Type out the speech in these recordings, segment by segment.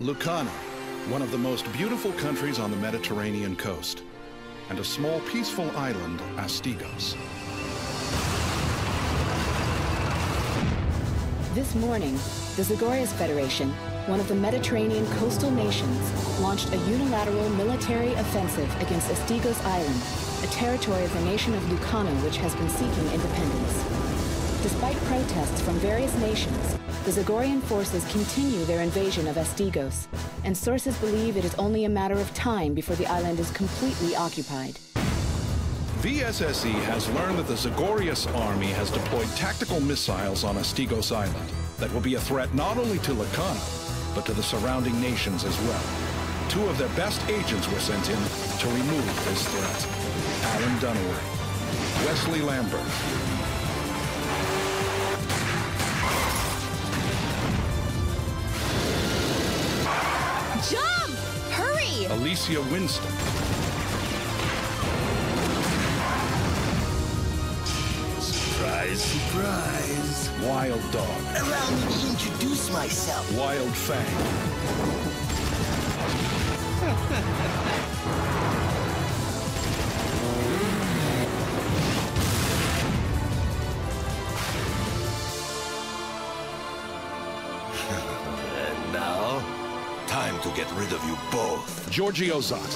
Lucana, one of the most beautiful countries on the Mediterranean coast, and a small peaceful island, Astigos. This morning, the Zagorius Federation, one of the Mediterranean coastal nations, launched a unilateral military offensive against Astigos Island, a territory of the nation of Lucana which has been seeking independence. Despite protests from various nations, the Zagorian forces continue their invasion of Astigos, and sources believe it is only a matter of time before the island is completely occupied. VSSE has learned that the Zagorius army has deployed tactical missiles on Astigos Island that will be a threat not only to Lucana, but to the surrounding nations as well. Two of their best agents were sent in to remove this threat. Alan Dunaway, Wesley Lambert. Jump! Hurry! Alicia Winston. Surprise, surprise. Wild Dog. Allow me to introduce myself. Wild Fang. And now, time to get rid of you both. Giorgio Zott.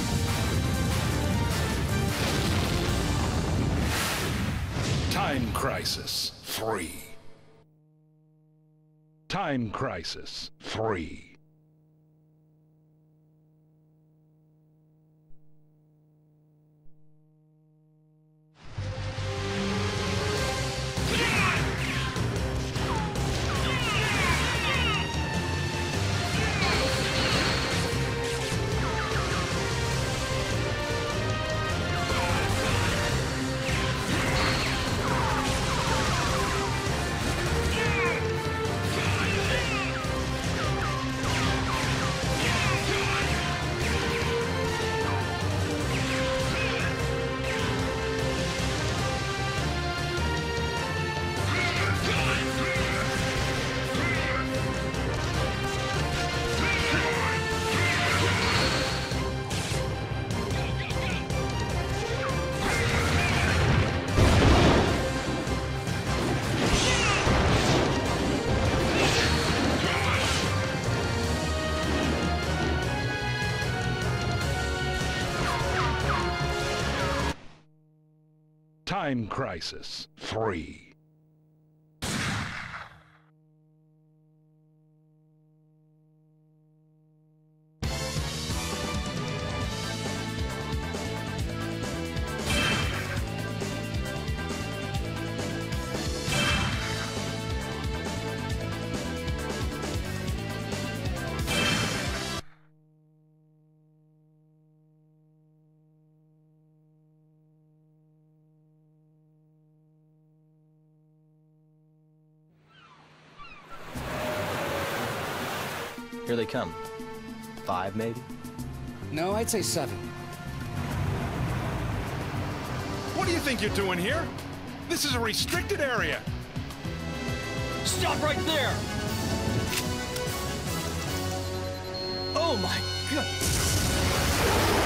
Time Crisis 3. Time Crisis 3. Time Crisis 3. Here they come. 5, maybe? No, I'd say 7. What do you think you're doing here? This is a restricted area. Stop right there! Oh my God!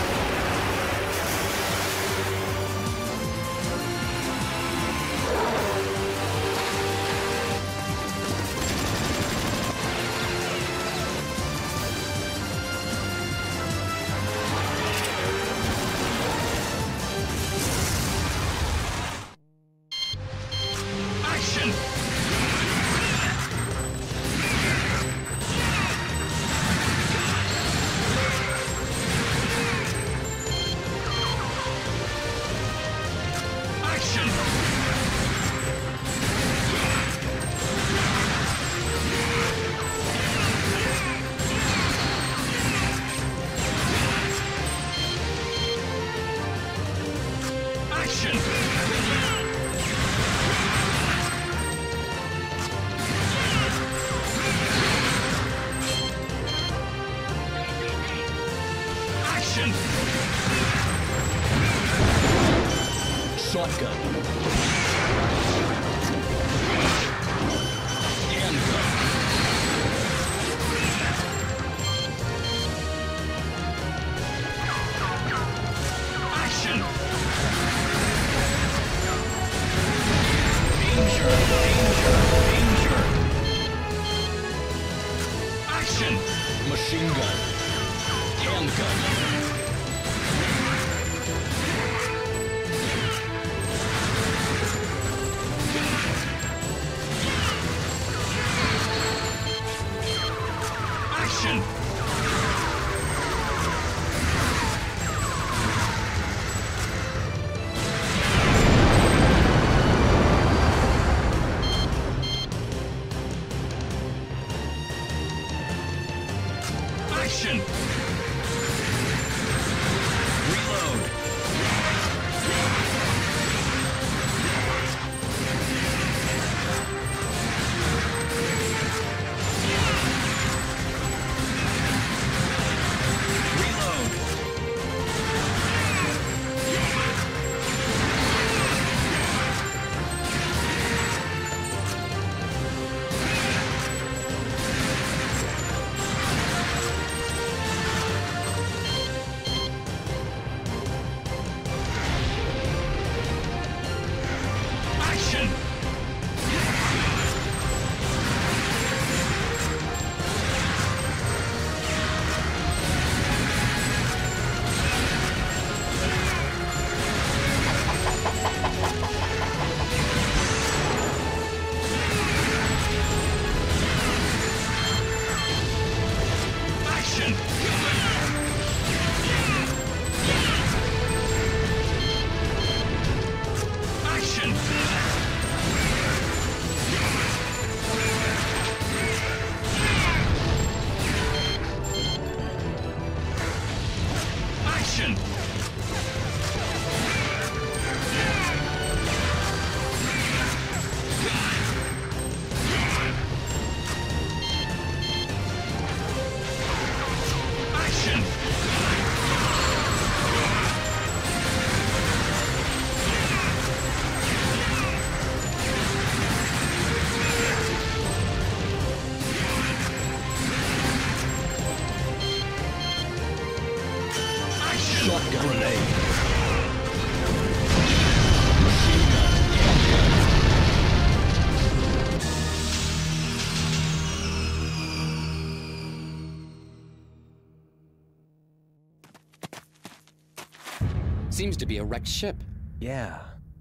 Seems to be a wrecked ship. Yeah.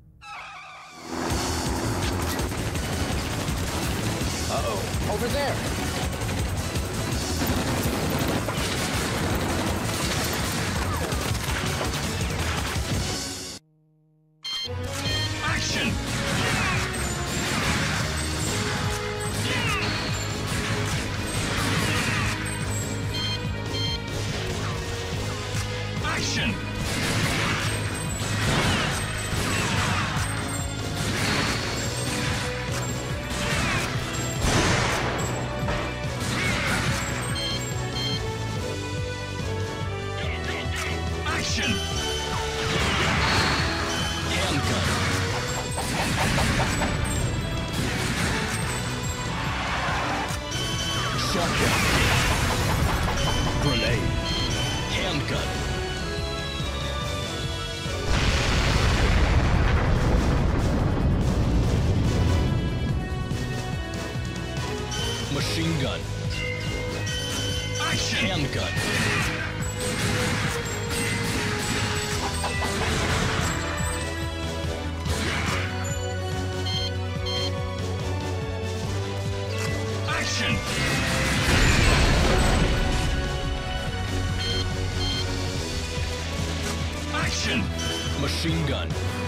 Uh-oh. Over there! Action! Action! Action! Handgun. Shotgun. Grenade. Handgun. Machine gun. Action! Handgun. Action! Action! Machine gun.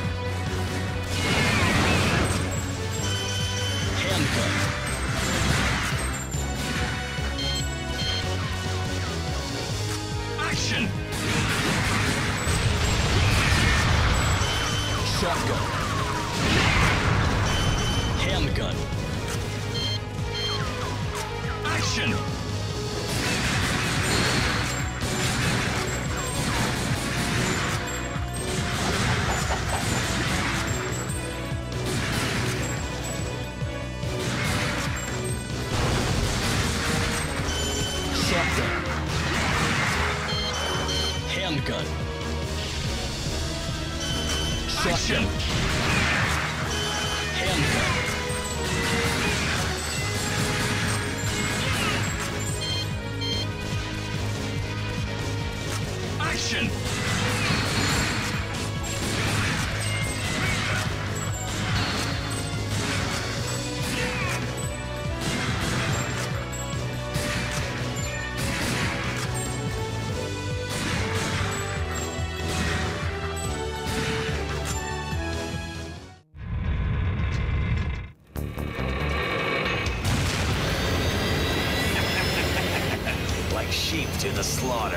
Handgun. Action! Shotgun. Handgun. Action! Shotgun. Handgun. Shotgun. Handgun. Action! Like sheep to the slaughter.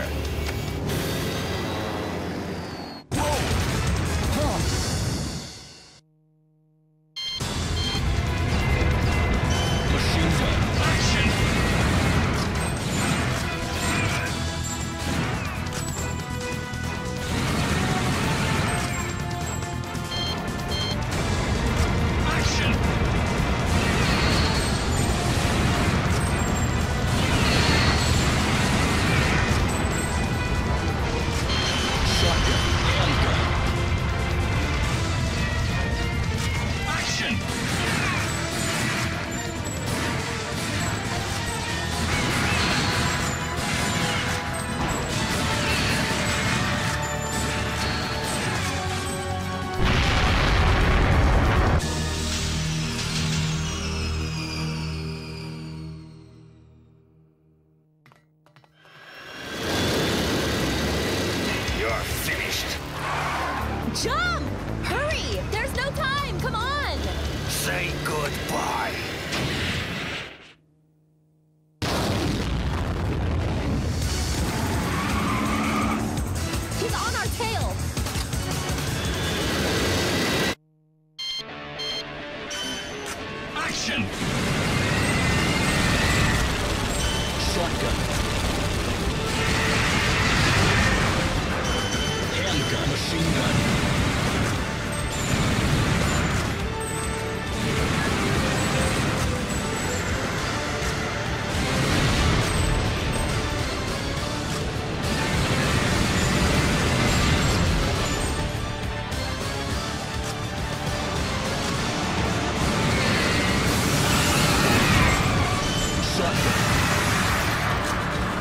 Machine gun. Action! Action! Shotgun. Handgun. Action! You're finished. Jump! Hurry! There's no time! Come on! Say goodbye. He's on our tail! Action! Shotgun. Handgun. Machine gun. Shotgun.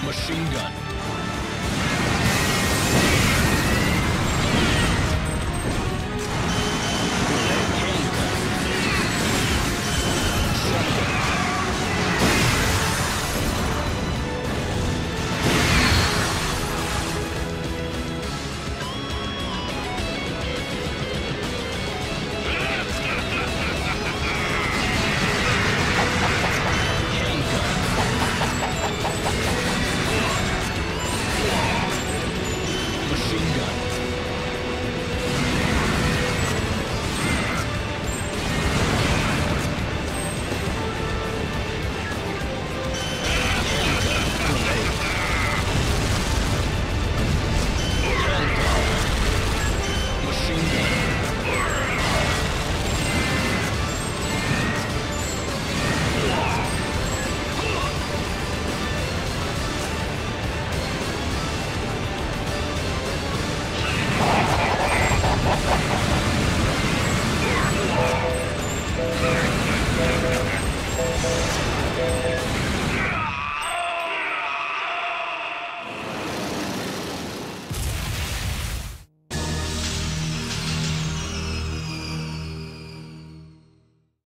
machine gun.